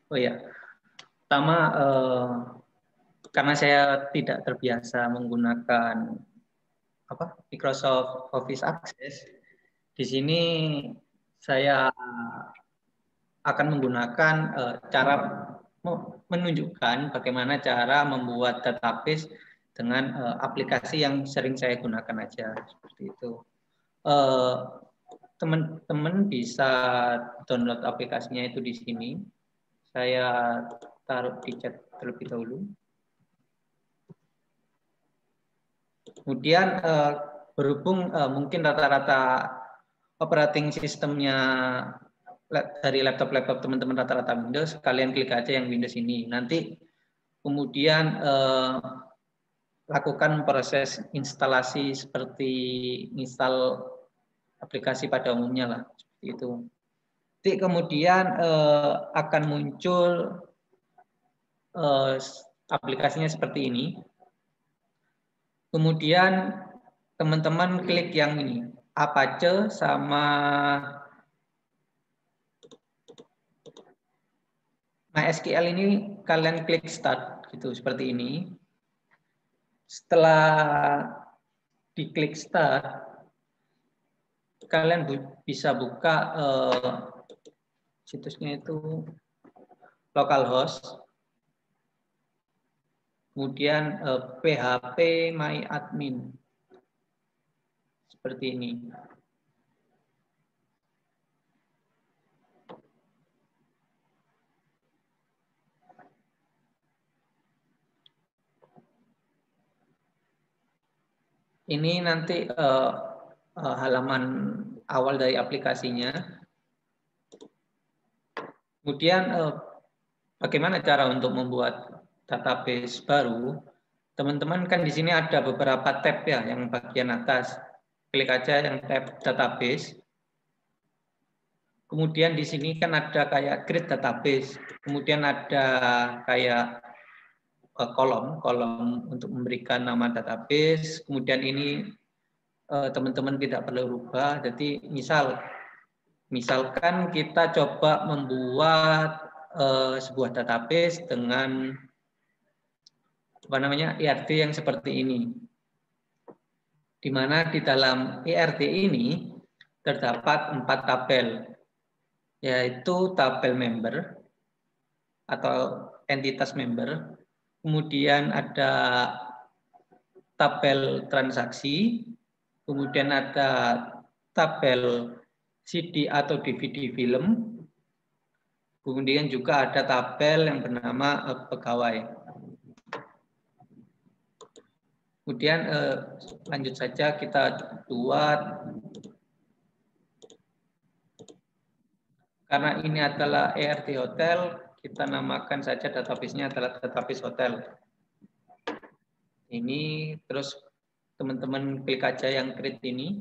Oh ya, pertama karena saya tidak terbiasa menggunakan Microsoft Office Access, di sini saya akan menggunakan cara menunjukkan bagaimana cara membuat database dengan aplikasi yang sering saya gunakan aja seperti itu. Teman-teman bisa download aplikasinya itu di sini. Saya taruh di chat terlebih dahulu. Kemudian berhubung mungkin rata-rata operating sistemnya dari laptop-laptop teman-teman rata-rata Windows, kalian klik aja yang Windows ini. Nanti kemudian lakukan proses instalasi seperti install aplikasi pada umumnya lah, seperti itu. Nanti kemudian akan muncul aplikasinya seperti ini. Kemudian teman-teman klik yang ini, Apache sama MySQL ini kalian klik start gitu seperti ini. Setelah diklik start, kalian bisa buka situsnya itu localhost, kemudian php my admin seperti ini. Ini nanti halaman awal dari aplikasinya. Kemudian bagaimana cara untuk membuat database baru? Teman-teman kan di sini ada beberapa tab ya, yang bagian atas. Klik aja yang tab database. Kemudian di sini kan ada kayak create database. Kemudian ada kayak kolom untuk memberikan nama database. Kemudian ini teman-teman tidak perlu rubah. Jadi misalkan kita coba membuat sebuah database dengan IRD yang seperti ini, di mana di dalam IRD ini terdapat 4 tabel, yaitu tabel member atau entitas member, kemudian ada tabel transaksi, kemudian ada tabel CD atau DVD film, kemudian juga ada tabel yang bernama pegawai. Kemudian lanjut saja kita buat, karena ini adalah ERT Hotel, kita namakan saja database-nya adalah database hotel. Ini terus teman-teman klik aja yang create ini.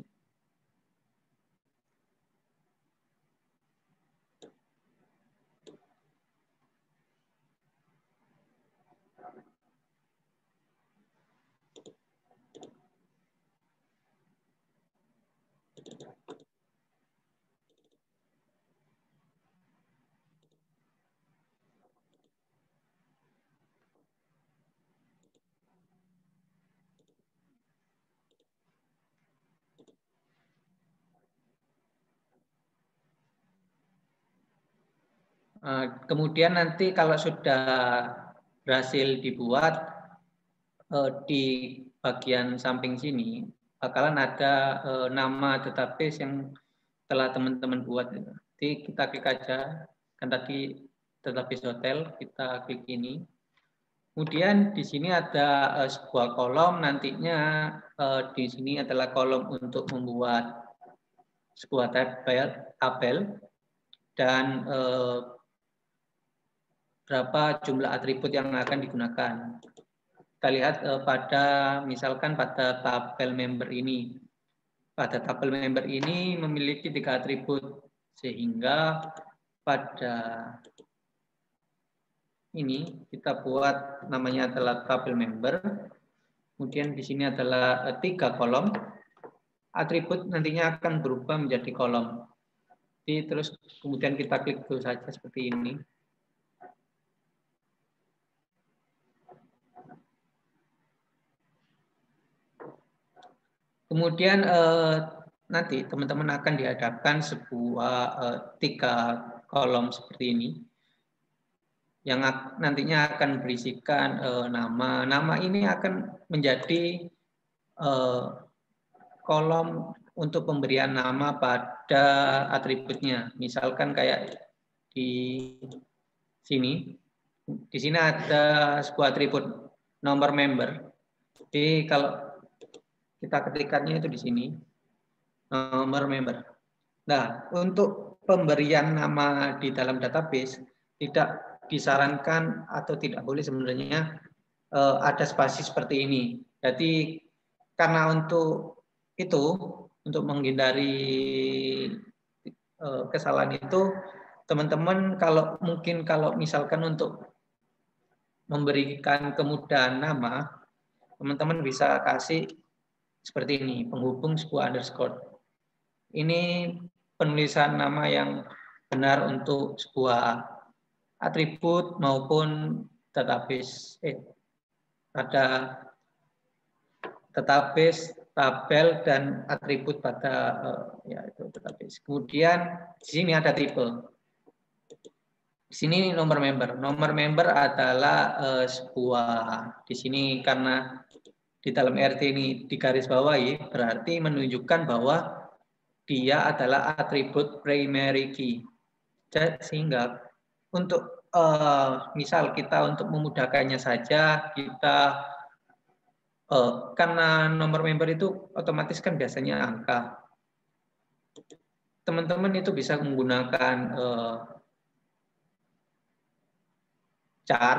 Kemudian nanti kalau sudah berhasil dibuat, di bagian samping sini bakalan ada nama database yang telah teman-teman buat. Jadi kita klik aja, kan tadi database hotel, kita klik ini. Kemudian di sini ada sebuah kolom, nantinya di sini adalah kolom untuk membuat sebuah tabel dan berapa jumlah atribut yang akan digunakan. Kita lihat misalkan pada tabel member ini. Pada tabel member ini memiliki 3 atribut, sehingga pada ini kita buat namanya adalah tabel member. Kemudian di sini adalah 3 kolom. Atribut nantinya akan berubah menjadi kolom. Jadi terus kemudian kita klik dulu saja seperti ini. Kemudian nanti teman-teman akan dihadapkan sebuah 3 kolom seperti ini, yang nantinya akan berisikan nama. Nama ini akan menjadi kolom untuk pemberian nama pada atributnya. Misalkan kayak di sini. Di sini ada sebuah atribut nomor member. Jadi kalau kita ketikkannya itu di sini, nomor member. Nah, untuk pemberian nama di dalam database tidak disarankan atau tidak boleh sebenarnya ada spasi seperti ini. Jadi karena untuk itu, untuk menghindari kesalahan itu, teman-teman kalau misalkan untuk memberikan kemudahan nama, teman-teman bisa kasih seperti ini, penghubung sebuah underscore. Ini penulisan nama yang benar untuk sebuah atribut maupun database. Ada database, tabel, dan atribut pada itu database. Kemudian di sini ada tipe. Di sini nomor member. Nomor member adalah sebuah, di sini karena di dalam RT ini digarisbawahi, berarti menunjukkan bahwa dia adalah atribut primary key. Sehingga untuk misal kita untuk memudahkannya saja, kita karena nomor member itu otomatis kan biasanya angka. Teman-teman itu bisa menggunakan char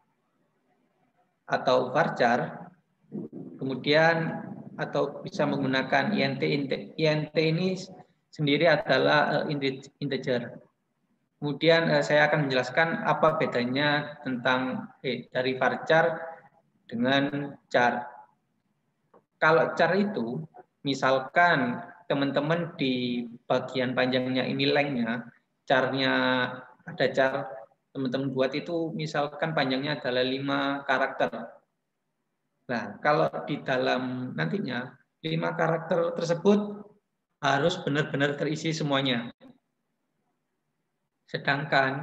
atau varchar, kemudian atau bisa menggunakan int. Int ini sendiri adalah integer. Kemudian saya akan menjelaskan apa bedanya tentang dari varchar dengan char. Kalau char itu, misalkan teman-teman di bagian panjangnya ini lengthnya, charnya ada char teman-teman buat itu misalkan panjangnya adalah 5 karakter. Nah, kalau di dalam nantinya 5 karakter tersebut harus benar-benar terisi semuanya. Sedangkan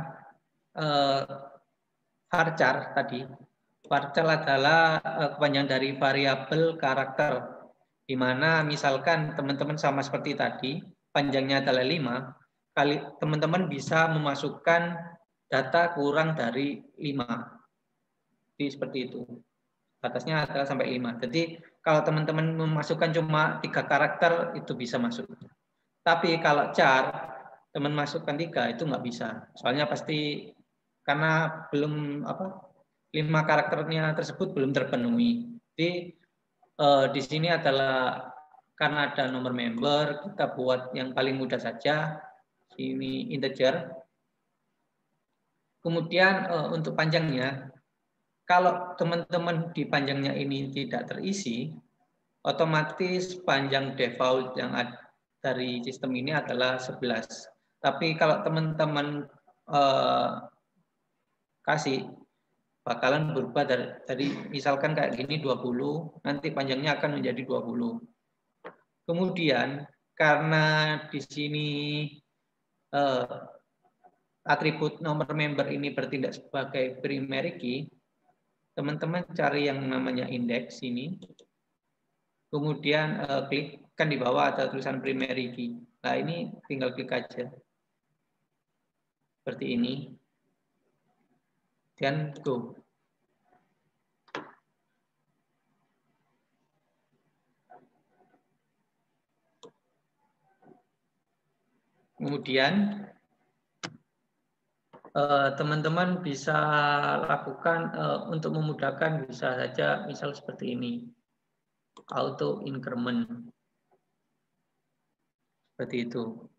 varchar tadi, varchar adalah kepanjangan dari variabel karakter, di mana misalkan teman-teman sama seperti tadi, panjangnya adalah 5, kali teman-teman bisa memasukkan data kurang dari 5. Jadi seperti itu. Batasnya adalah sampai 5. Jadi kalau teman-teman memasukkan cuma 3 karakter itu bisa masuk. Tapi kalau char teman masukkan 3 itu nggak bisa. Soalnya pasti karena belum 5 karakternya tersebut belum terpenuhi. Jadi di sini adalah karena ada nomor member, kita buat yang paling mudah saja. Ini integer. Kemudian untuk panjangnya, kalau teman-teman di panjangnya ini tidak terisi, otomatis panjang default yang ada dari sistem ini adalah 11. Tapi kalau teman-teman kasih, bakalan berubah dari misalkan kayak gini 20, nanti panjangnya akan menjadi 20. Kemudian karena di sini atribut nomor member ini bertindak sebagai primary key, teman-teman cari yang namanya indeks ini, kemudian klik, kan di bawah ada tulisan primary key. Nah ini tinggal klik aja. Seperti ini. Dan go. Kemudian teman-teman bisa lakukan untuk memudahkan bisa saja misal seperti ini. Auto increment. Seperti itu.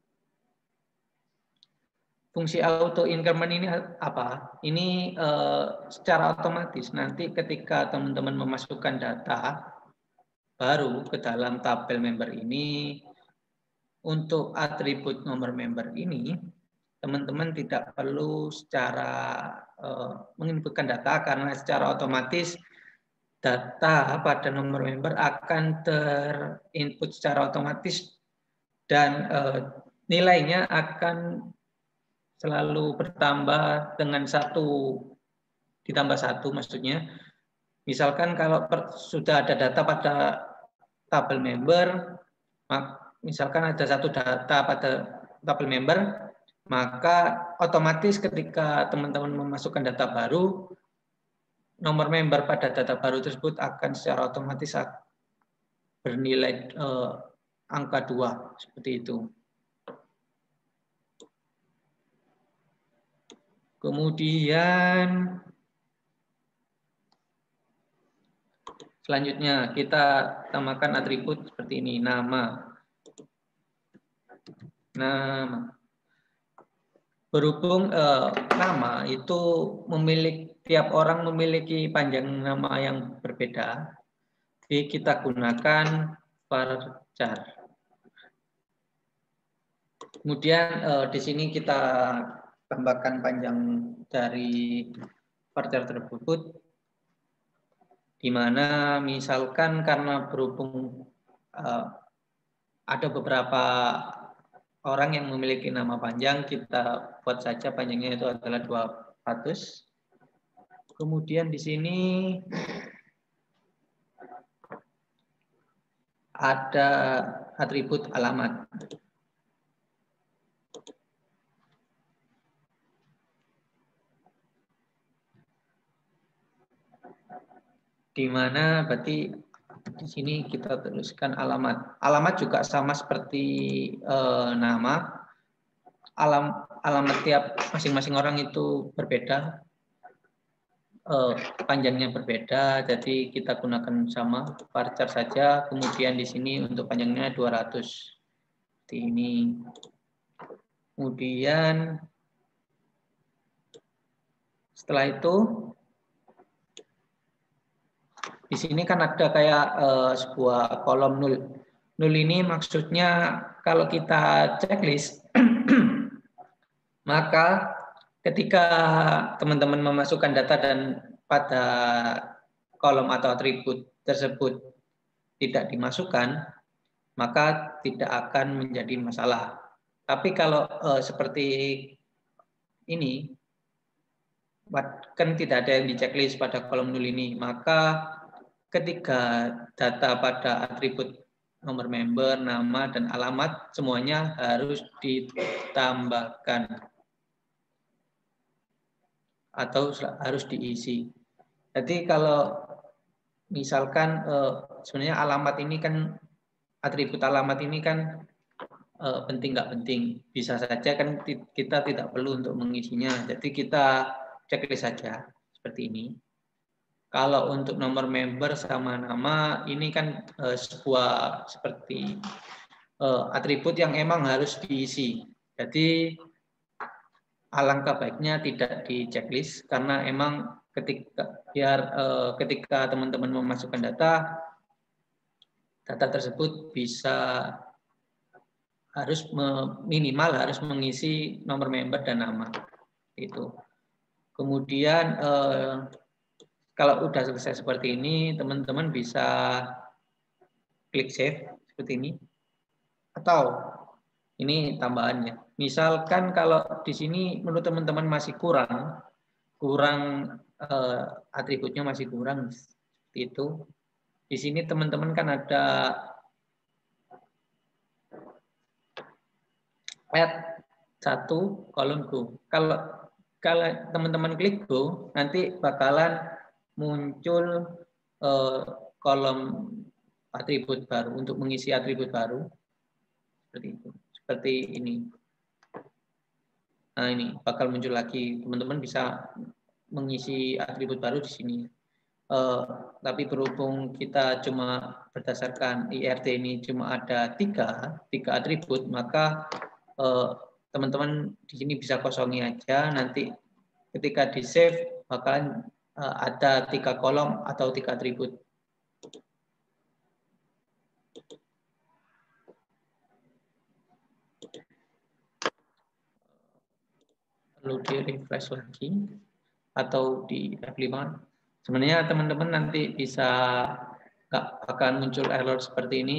Fungsi auto increment ini apa? Ini secara otomatis nanti ketika teman-teman memasukkan data baru ke dalam tabel member ini, untuk atribut nomor member ini, teman-teman tidak perlu secara menginputkan data karena secara otomatis data pada nomor member akan terinput secara otomatis dan nilainya akan selalu bertambah dengan 1 ditambah 1 maksudnya. Misalkan kalau sudah ada data pada tabel member, misalkan ada 1 data pada tabel member, maka otomatis ketika teman-teman memasukkan data baru, nomor member pada data baru tersebut akan secara otomatis bernilai angka 2 seperti itu. Kemudian selanjutnya kita tambahkan atribut seperti ini, nama. Berhubung nama itu tiap orang memiliki panjang nama yang berbeda, jadi kita gunakan varchar. Kemudian di sini kita tambahkan panjang dari varchar tersebut, di mana misalkan karena berhubung ada beberapa orang yang memiliki nama panjang, kita buat saja panjangnya itu adalah 200. Kemudian di sini ada atribut alamat. Di mana berarti di sini kita tuliskan alamat. Alamat juga sama seperti nama. Alamat tiap masing-masing orang itu berbeda. Panjangnya berbeda, jadi kita gunakan sama varchar saja. Kemudian di sini untuk panjangnya 200 seperti ini. Kemudian setelah itu di sini kan ada kayak sebuah kolom 0. 0 ini maksudnya kalau kita checklist maka ketika teman-teman memasukkan data dan pada kolom atau atribut tersebut tidak dimasukkan, maka tidak akan menjadi masalah. Tapi kalau seperti ini, kan tidak ada yang di checklist pada kolom 0 ini, maka ketika data pada atribut nomor member, nama, dan alamat semuanya harus ditambahkan atau harus diisi. Jadi kalau misalkan sebenarnya alamat ini kan, atribut alamat ini kan penting nggak penting, bisa saja kan kita tidak perlu untuk mengisinya. Jadi kita checklist saja seperti ini. Kalau untuk nomor member sama nama ini kan sebuah seperti atribut yang emang harus diisi. Jadi alangkah baiknya tidak di checklist karena emang ketika teman-teman memasukkan data tersebut bisa minimal harus mengisi nomor member dan nama itu. Kemudian kalau udah selesai seperti ini, teman-teman bisa klik save seperti ini. Atau ini tambahannya. Misalkan kalau di sini menurut teman-teman masih kurang atributnya masih kurang seperti itu. Di sini teman-teman kan ada add 1 kolom go. Kalau teman-teman klik go, nanti bakalan muncul kolom atribut baru untuk mengisi atribut baru seperti itu, seperti ini. Nah ini bakal muncul lagi, teman-teman bisa mengisi atribut baru di sini. Tapi berhubung kita cuma berdasarkan IRT ini cuma ada tiga atribut, maka teman-teman di sini bisa kosongi aja. Nanti ketika di save bakalan ada 3 kolom atau 3 atribut. Perlu di refresh lagi atau di F5 Sebenarnya teman-teman nanti bisa akan muncul error seperti ini.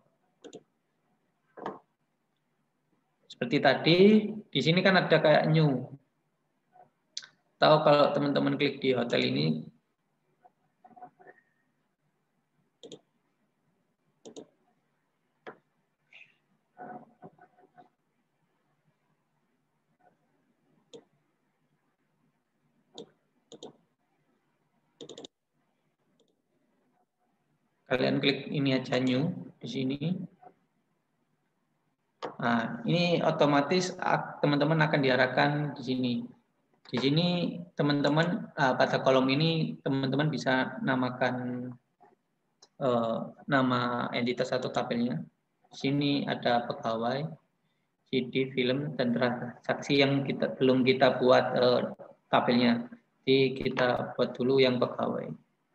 Seperti tadi, di sini kan ada kayak new. Tahu kalau teman-teman klik di hotel ini, kalian klik ini aja new di sini. Nah, ini otomatis teman-teman akan diarahkan di sini. Di sini teman-teman pada kolom ini teman-teman bisa namakan nama entitas atau tabelnya. Di sini ada pegawai, CD, film, dan transaksi yang belum kita buat tabelnya. Jadi kita buat dulu yang pegawai.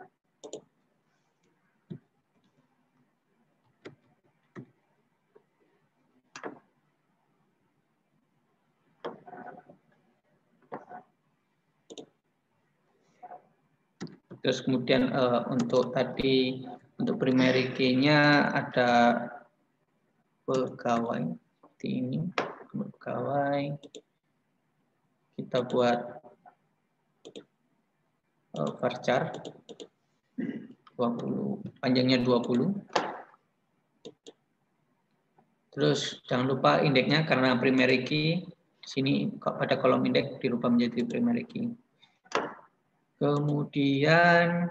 Terus kemudian untuk tadi untuk primary key-nya ada pegawai seperti ini, pegawai. Kita buat varchar 20, panjangnya 20. Terus jangan lupa indeksnya karena primary key di sini pada kolom indeks dirubah menjadi primary key. Kemudian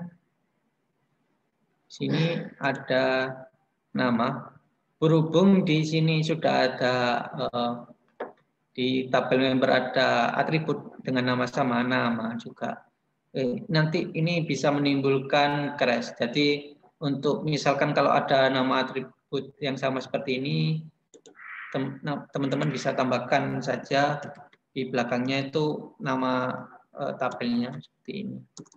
sini ada nama. Berhubung di sini sudah ada di tabel member ada atribut dengan nama sama, nama juga. Nanti ini bisa menimbulkan crash. Jadi untuk misalkan kalau ada nama atribut yang sama seperti ini, teman-teman bisa tambahkan saja di belakangnya itu nama tabelnya seperti ini.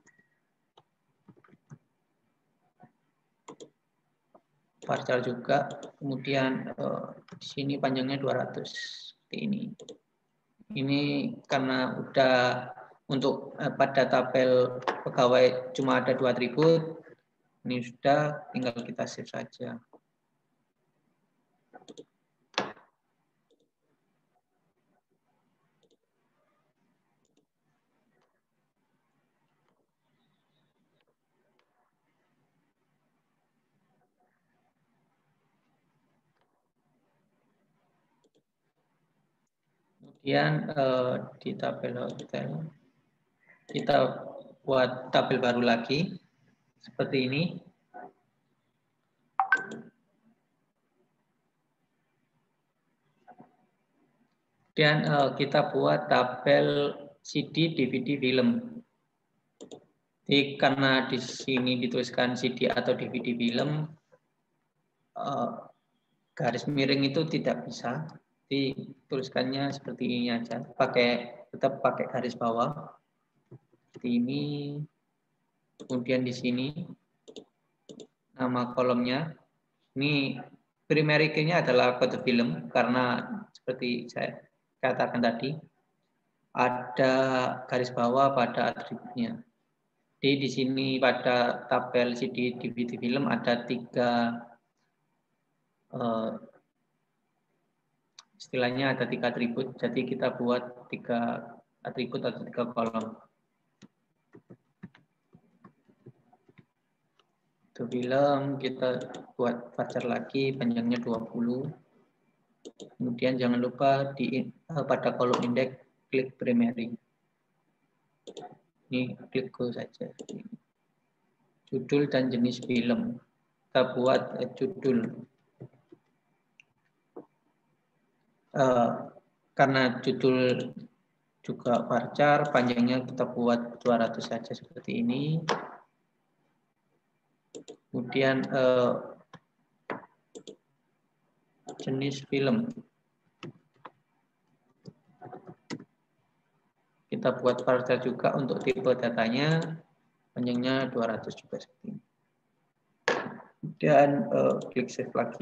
Varchar juga, kemudian di sini panjangnya 200 seperti ini. Ini karena udah untuk pada tabel pegawai cuma ada 2 atribut, ini sudah tinggal kita save saja. Kemudian di tabel hotel kita buat tabel baru lagi seperti ini. Dan kita buat tabel CD, DVD, film. Jadi karena di sini dituliskan CD atau DVD film, garis miring itu tidak bisa. Dituliskannya seperti ini aja, tetap pakai garis bawah seperti ini. Kemudian di sini nama kolomnya ini primary key-nya adalah kode film karena seperti saya katakan tadi ada garis bawah pada atributnya. Jadi di sini pada tabel CD DVD film ada 3 istilahnya ada 3 atribut, jadi kita buat 3 atribut atau 3 kolom. Itu film kita buat varchar lagi, panjangnya 20. Kemudian jangan lupa pada kolom indeks klik primary. Ini klik go saja. Judul dan jenis film. Kita buat judul. Karena judul juga varchar, panjangnya kita buat 200 saja seperti ini. Kemudian jenis film. Kita buat varchar juga untuk tipe datanya, panjangnya 200 juga seperti ini. Kemudian klik save lagi.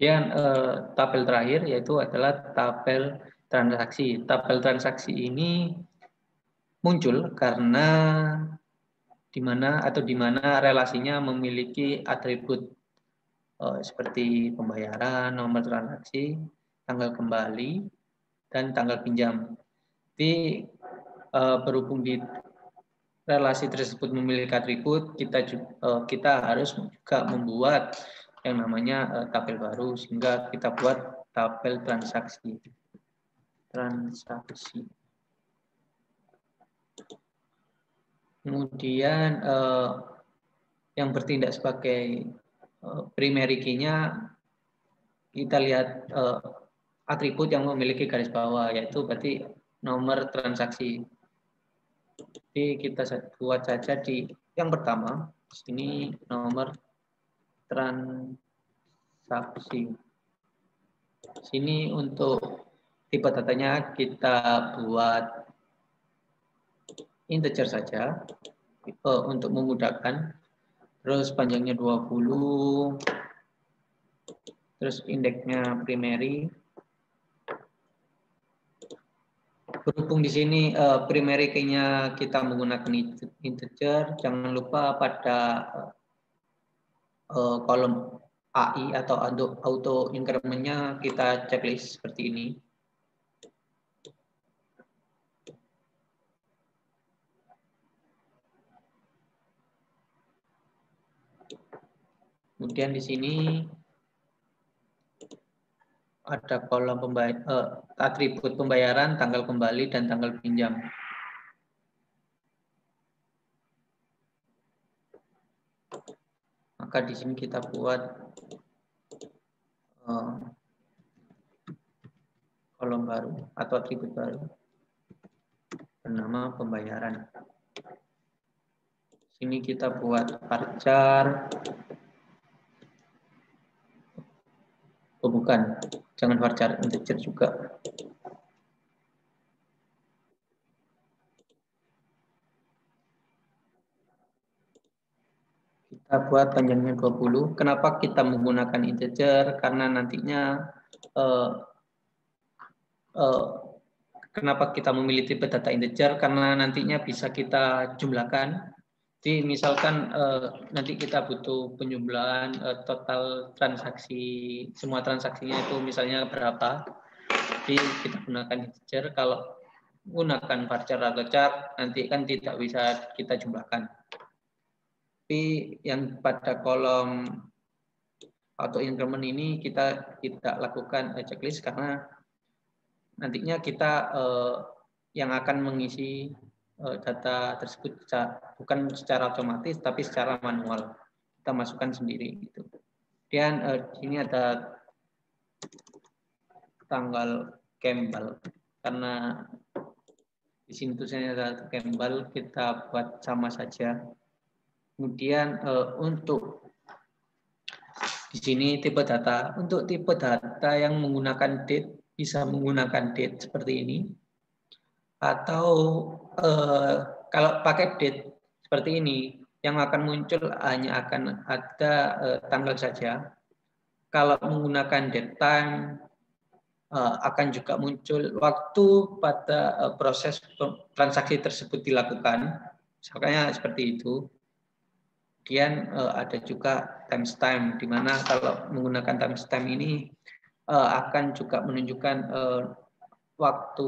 Kemudian tabel terakhir yaitu adalah tabel transaksi. Tabel transaksi ini muncul karena di mana relasinya memiliki atribut seperti pembayaran, nomor transaksi, tanggal kembali, dan tanggal pinjam. Jadi berhubung di relasi tersebut memiliki atribut, kita harus juga membuat yang namanya tabel baru, sehingga kita buat tabel transaksi. Kemudian yang bertindak sebagai primary key-nya, kita lihat atribut yang memiliki garis bawah, yaitu berarti nomor transaksi. Jadi kita buat saja di yang pertama, sini nomor transaksi. Sini untuk tipe datanya kita buat integer saja untuk memudahkan. Terus panjangnya 20. Terus indeksnya primary. Berhubung di sini primary key-nya kita menggunakan integer, jangan lupa pada kolom AI atau auto increment-nya kita checklist seperti ini. Kemudian di sini ada kolom atribut pembayaran, tanggal kembali, dan tanggal pinjam. Maka di sini kita buat kolom baru atau atribut baru bernama pembayaran. Sini kita buat varchar. Oh bukan, jangan varchar, integer juga. Kita buat panjangnya 20. Kenapa kita menggunakan integer? Karena nantinya kenapa kita memilih tipe data integer? Karena nantinya bisa kita jumlahkan. Jadi misalkan nanti kita butuh penjumlahan total transaksi, semua transaksinya itu misalnya berapa. Jadi kita gunakan integer. Kalau gunakan varchar atau char, nanti kan tidak bisa kita jumlahkan. Tapi yang pada kolom auto increment ini kita tidak lakukan checklist karena nantinya kita yang akan mengisi data tersebut bukan secara otomatis tapi secara manual, kita masukkan sendiri gitu. Kemudian ini ada tanggal kembal, karena di sini tulisannya ada kembal, kita buat sama saja. Kemudian untuk di sini tipe data, untuk tipe data yang menggunakan date bisa menggunakan date seperti ini, atau kalau pakai date seperti ini, yang akan muncul hanya akan ada tanggal saja. Kalau menggunakan date time, akan juga muncul waktu pada proses transaksi tersebut dilakukan. Misalnya seperti itu. Kemudian ada juga timestamp, di mana kalau menggunakan timestamp ini akan juga menunjukkan waktu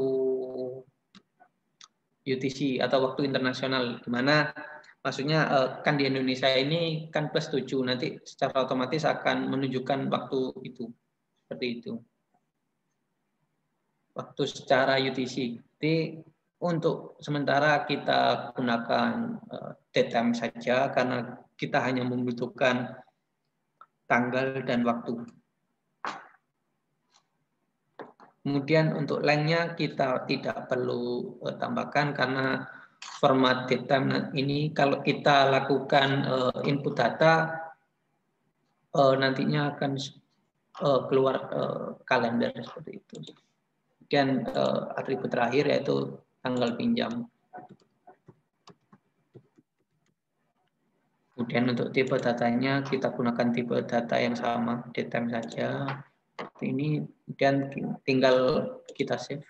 UTC atau waktu internasional, di mana maksudnya kan di Indonesia ini kan +7, nanti secara otomatis akan menunjukkan waktu itu, seperti itu. Waktu secara UTC. Jadi untuk sementara kita gunakan date time saja karena kita hanya membutuhkan tanggal dan waktu. Kemudian untuk length-nya kita tidak perlu tambahkan karena format date time ini kalau kita lakukan input data nantinya akan keluar kalender seperti itu. Kemudian atribut terakhir yaitu tanggal pinjam. Kemudian untuk tipe datanya kita gunakan tipe data yang sama, datetime saja. Ini kemudian tinggal kita save.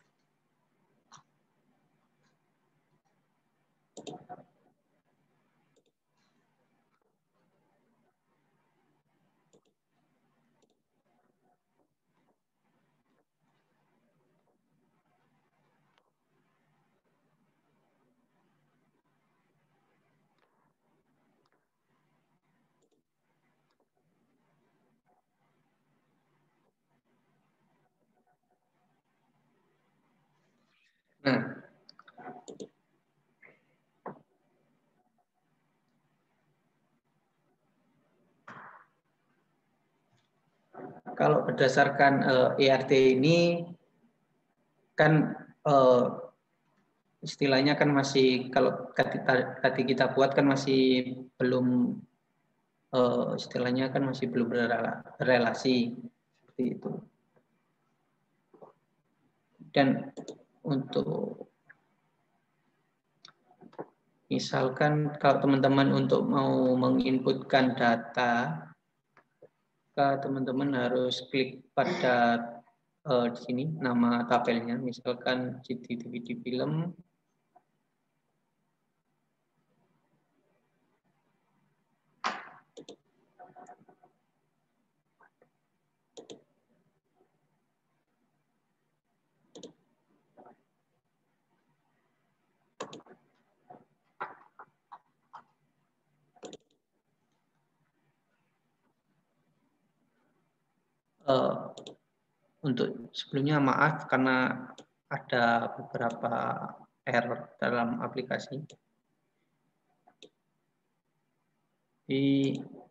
Nah, kalau berdasarkan ERT ini kan istilahnya kan masih kalau tadi kita buat kan masih belum istilahnya kan masih belum berrelasi seperti itu. Dan untuk misalkan kalau teman-teman untuk mau menginputkan data, teman-teman harus klik pada di sini nama tabelnya, misalkan DVD film. Untuk sebelumnya maaf karena ada beberapa error dalam aplikasi. Di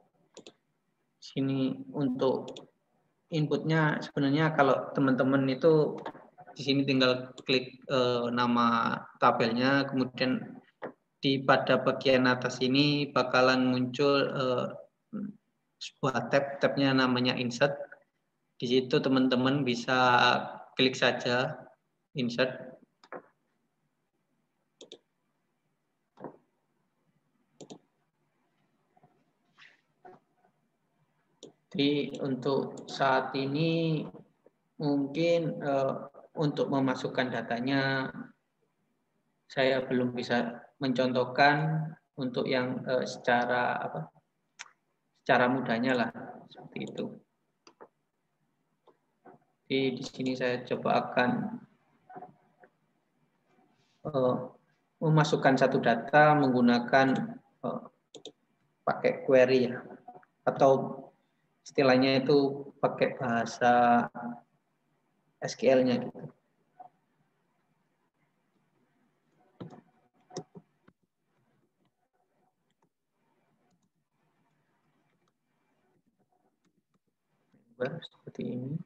sini untuk inputnya sebenarnya kalau teman-teman itu di sini tinggal klik nama tabelnya, kemudian pada bagian atas ini bakalan muncul sebuah tabnya namanya insert. Di situ teman-teman bisa klik saja insert. Jadi untuk saat ini mungkin untuk memasukkan datanya saya belum bisa mencontohkan untuk yang secara mudahnya lah seperti itu. Jadi di sini saya coba akan memasukkan satu data menggunakan pakai query ya, atau istilahnya itu pakai bahasa SQL-nya gitu. Seperti ini.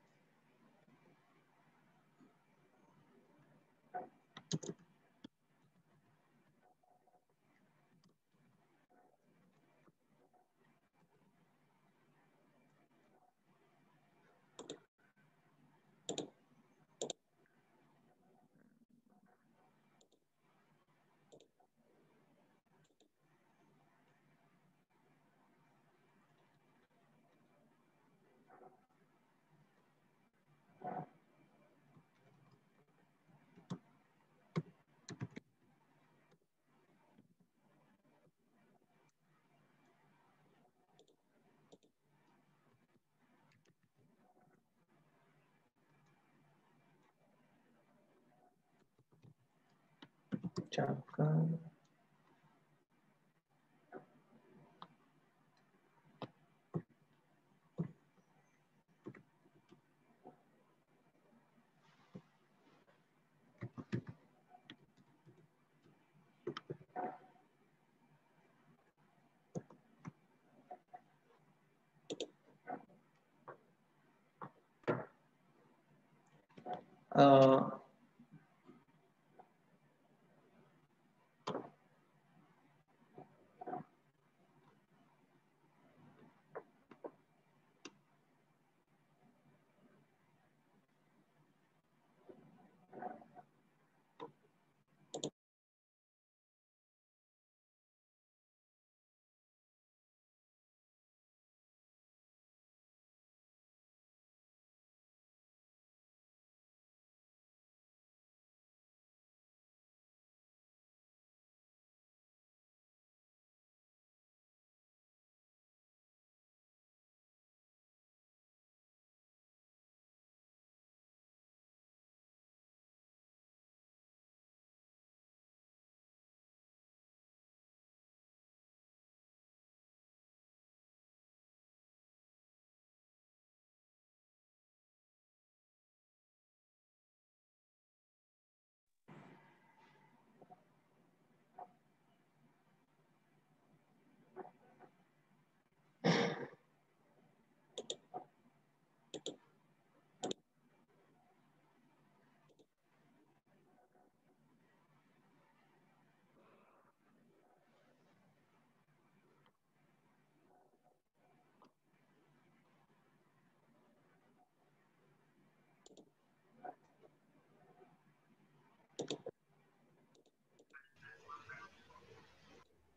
Jaga.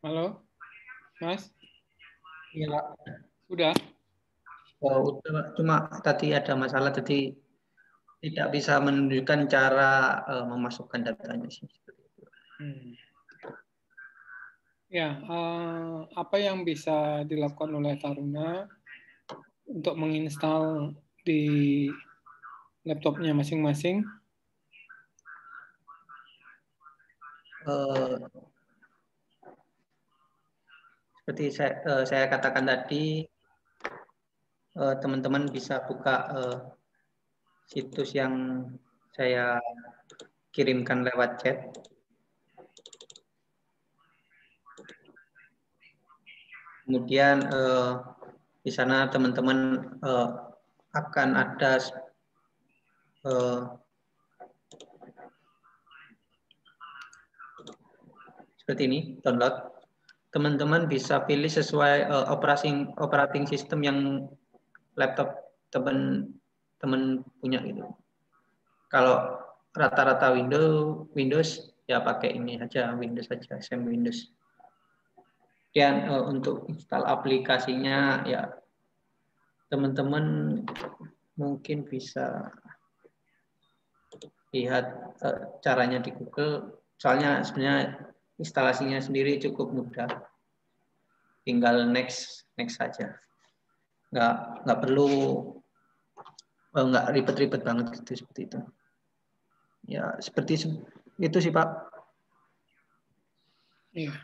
Halo, Mas? Iya, Pak. Sudah? Udah, cuma tadi ada masalah, jadi tidak bisa menunjukkan cara memasukkan datanya sih. Ya, apa yang bisa dilakukan oleh Taruna untuk menginstal di laptopnya masing-masing? Seperti saya katakan tadi, teman-teman bisa buka situs yang saya kirimkan lewat chat. Kemudian di sana teman-teman akan ada seperti ini, download. Teman-teman bisa pilih sesuai operating system yang laptop teman-teman punya gitu. Kalau rata-rata Windows ya pakai ini aja, Windows saja, same Windows. Dan untuk install aplikasinya ya teman-teman mungkin bisa lihat caranya di Google. Soalnya sebenarnya instalasinya sendiri cukup mudah. Tinggal next saja. Nggak perlu, nggak ribet-ribet banget gitu, seperti itu. Ya seperti itu sih Pak. Iya.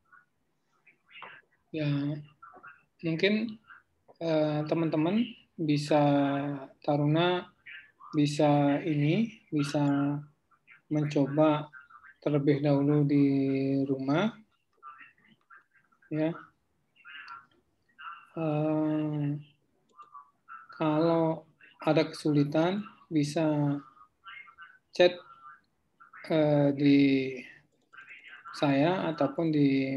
Ya, mungkin teman-teman bisa Taruna bisa mencoba terlebih dahulu di rumah, ya. Kalau ada kesulitan bisa chat di saya ataupun di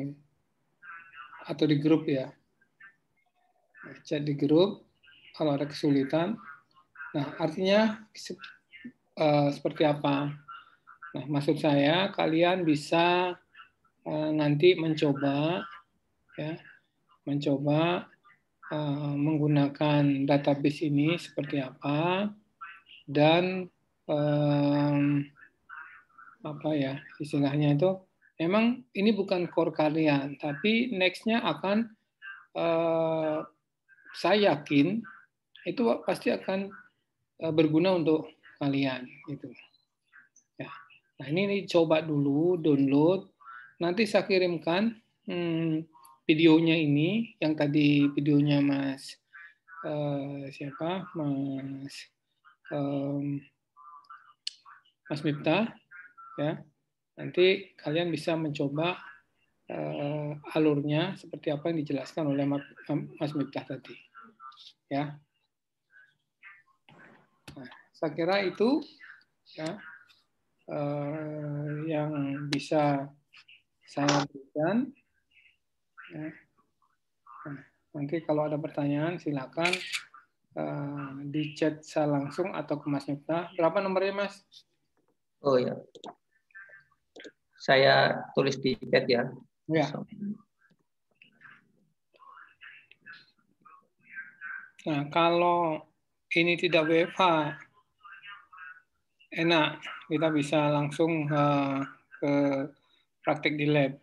grup ya. Chat di grup kalau ada kesulitan. Nah, artinya seperti apa? Nah, maksud saya kalian bisa nanti mencoba menggunakan database ini seperti apa dan apa ya istilahnya itu memang ini bukan core kalian, tapi next-nya akan saya yakin itu pasti akan berguna untuk kalian gitu. Ya. Nah ini coba dulu download, nanti saya kirimkan videonya ini yang tadi videonya Mas Mas Miftah ya. Nanti kalian bisa mencoba alurnya seperti apa yang dijelaskan oleh Mas Miftah tadi ya. Nah, saya kira itu ya yang bisa saya berikan ya. Nah, nanti kalau ada pertanyaan silakan di chat saya langsung atau ke Mas Miftah. Berapa nomornya Mas? Oh ya, saya tulis di chat ya. Ya. Nah, kalau ini tidak WFH, enak, kita bisa langsung ke praktek di lab.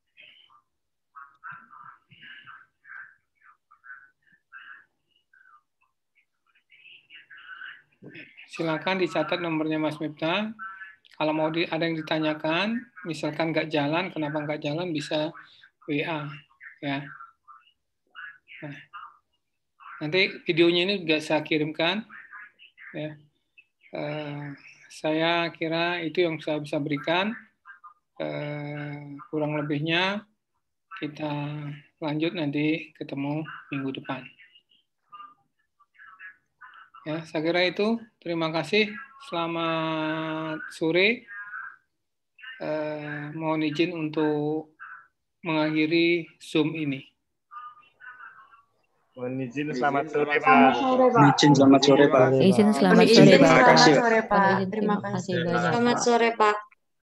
Silakan dicatat nomornya Mas Miftah. Kalau mau ada yang ditanyakan, misalkan nggak jalan, kenapa nggak jalan, bisa WA. Ya. Nah, nanti videonya ini juga saya kirimkan. Ya. Saya kira itu yang saya bisa berikan. Kurang lebihnya kita lanjut nanti ketemu minggu depan. Ya, saya kira itu. Terima kasih. Selamat sore. Mohon izin untuk mengakhiri Zoom ini. Mohon izin selamat sore Pak. Izin selamat sore Pak. Izin selamat sore Pak. Terima kasih. Terima kasih banyak. Selamat sore Pak.